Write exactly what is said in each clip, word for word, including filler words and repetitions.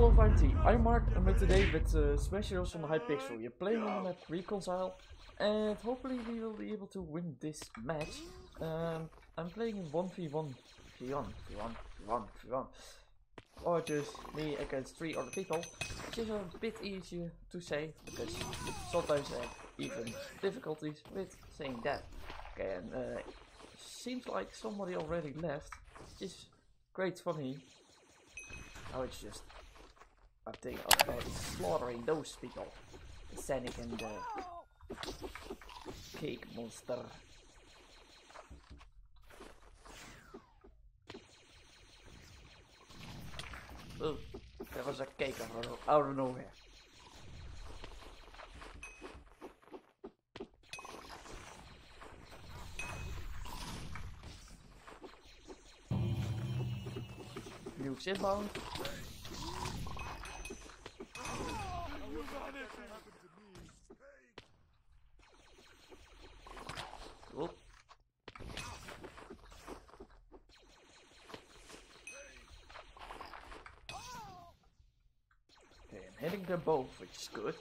Hello Fine T, I'm Mark and we're today with uh, Smash Heroes on the Hypixel. You're playing on the map Reconcile and hopefully we will be able to win this match. Um, I'm playing in one v one, v one, v one, v one, v one, or just me against three other people, which is a bit easier to say because sometimes I have even difficulties with saying that. Okay, and uh, seems like somebody already left, which is great for me. Now it's just I think about slaughtering those people. The Sonic and the Cake Monster. Oh, there was a cake out of, out of nowhere. Nukes inbound. Cool. Okay, I'm hitting them both, which is good.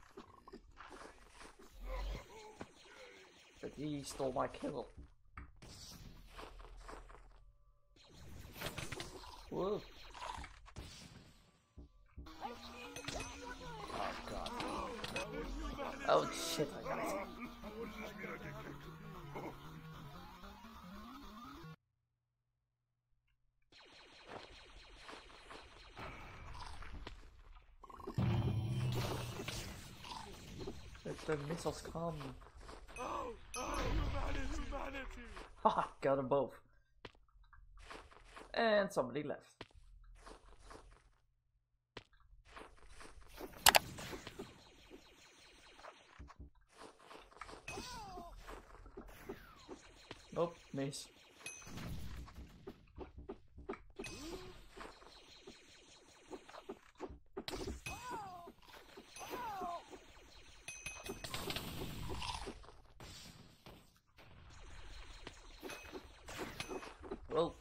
But he stole my kill. Whoa. Oh god. Oh shit, I got it. Let the missiles come. Oh, oh, humanity, humanity. Haha, got them both. And somebody left. Nope, miss. Well.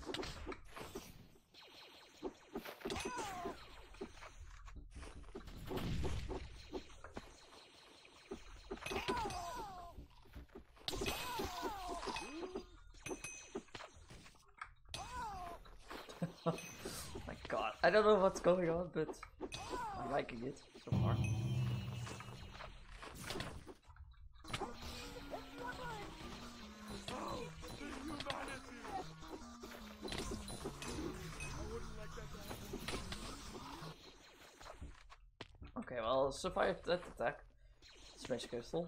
My god, I don't know what's going on, but I'm liking it so far. Okay, well, survived that attack. Smash crystal.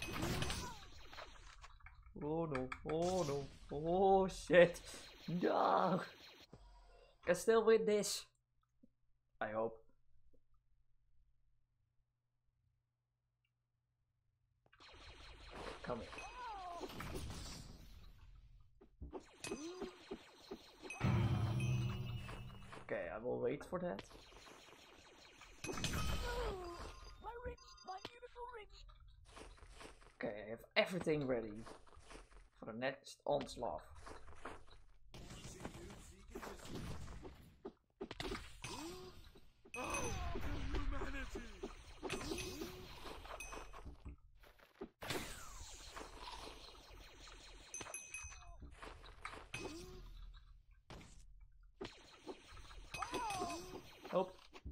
Oh no, oh no, oh shit. No! Can still win this. I hope. Come here. Okay, I will wait for that. My rich, my beautiful rich. Okay, I have everything ready for the next onslaught. Oh, humanity. Nope.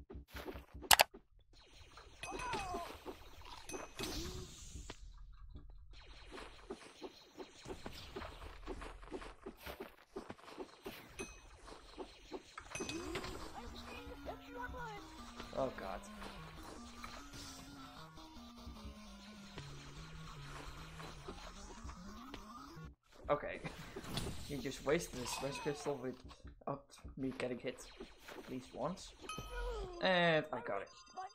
Oh god. Okay. You just wasted a smash crystal without me getting hit at least once. And I got it.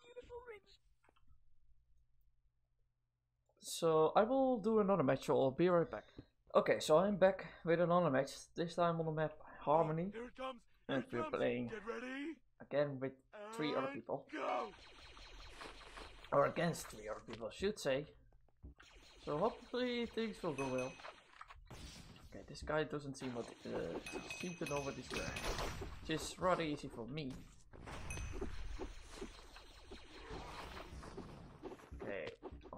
So I will do another match, so I'll be right back. Okay, so I'm back with another match, this time on the map Harmony. Here it comes. And we're playing Get ready. again with three other people. Go. Or against three other people, I should say. So hopefully things will go well. Okay, this guy doesn't seem what uh, seem to know what he's doing, which is rather easy for me.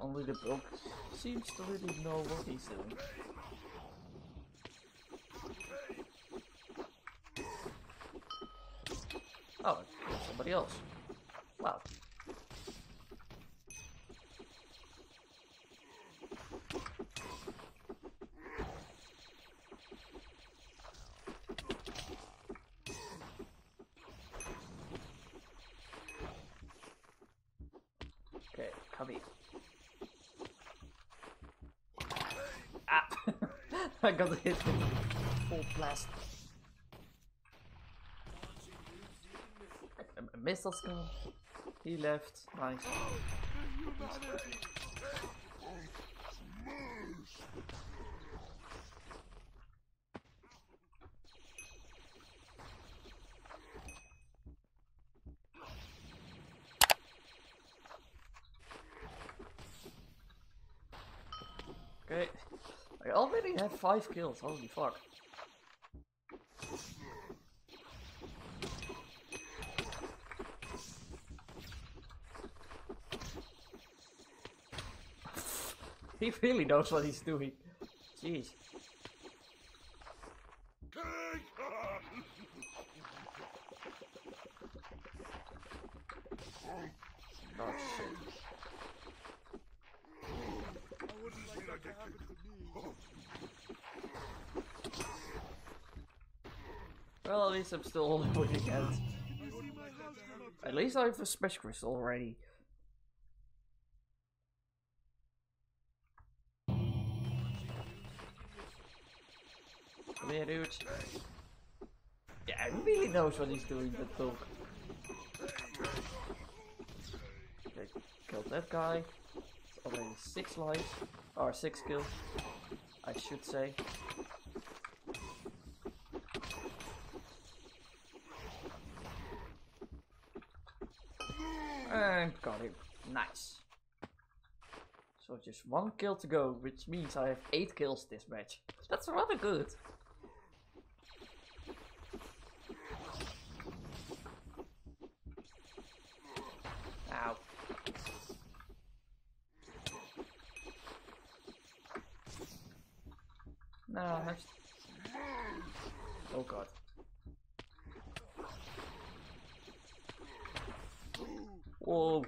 only the Bulk seems to really know what he's doing. Oh, there's somebody else. Wow. Okay, come here. Ah! I got hit with full blast. A, a missile skull. He left. Nice. Okay, I already have five kills, holy fuck. He really knows what he's doing. Jeez. Oh shit. Well, at least I'm still winning out. At least I have a smash crystal already. Come here, dude. Yeah, he really knows what he's doing, that dog. Okay, killed that guy. It's already six lives. Or six kills, I should say. And got him. Nice. So just one kill to go, which means I have eight kills this match. That's rather good. Ow. No, I have... Oh god. Whoa.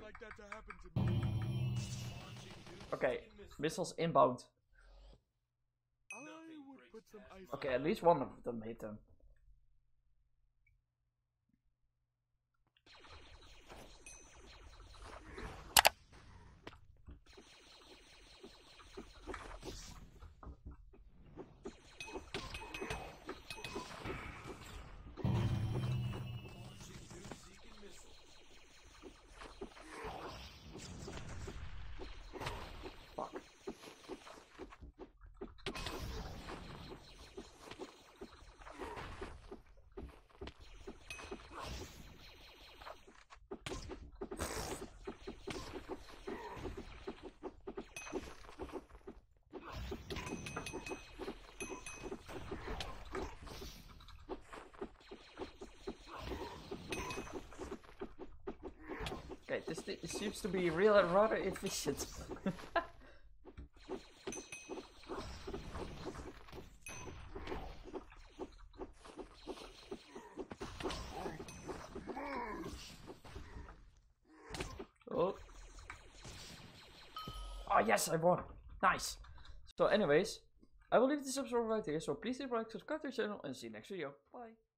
Okay, missiles inbound. Okay, at least one of them hit them. Okay, this, this seems to be real rather efficient. Oh. Oh yes, I won. Nice. So anyways, I will leave this episode right here. So please leave a like, subscribe to the channel, and see you next video. Bye.